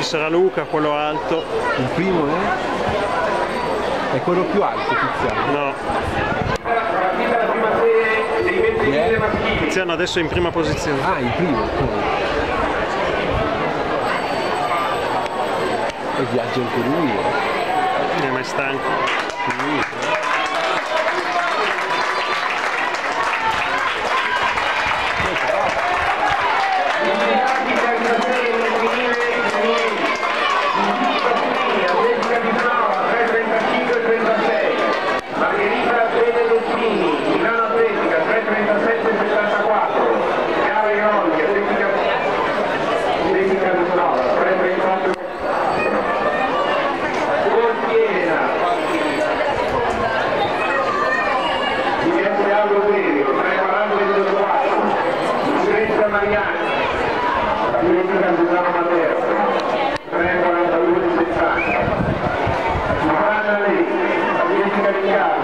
sarà Luca, quello alto. Il primo è quello più alto, Tiziano. No. Tiziano adesso è in prima posizione. Ah, il primo. E viaggia anche lui. Ma è stanco. Mariani, Giuliano Matteo, 3,42,60. Giovanna Lei, Agnieszka Lincari.